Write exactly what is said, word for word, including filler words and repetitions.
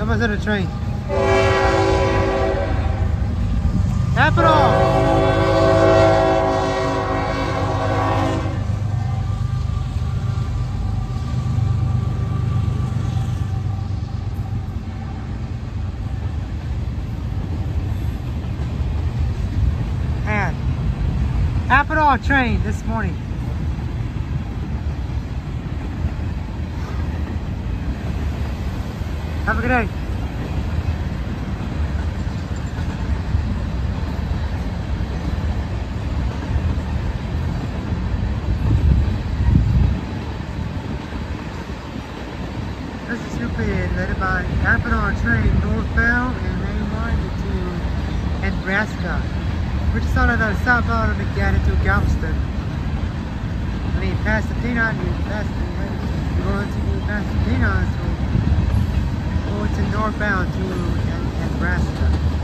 Someone's on a train. Ethanol! And Ethanol train this morning. Have a good day. This is stupid, led by Ethanol train northbound and mainline to Nebraska. We're just on the southbound to get into Galveston. I mean, Pasadena, you Pasadena, you're going to Pasadena, so go to northbound to Nebraska.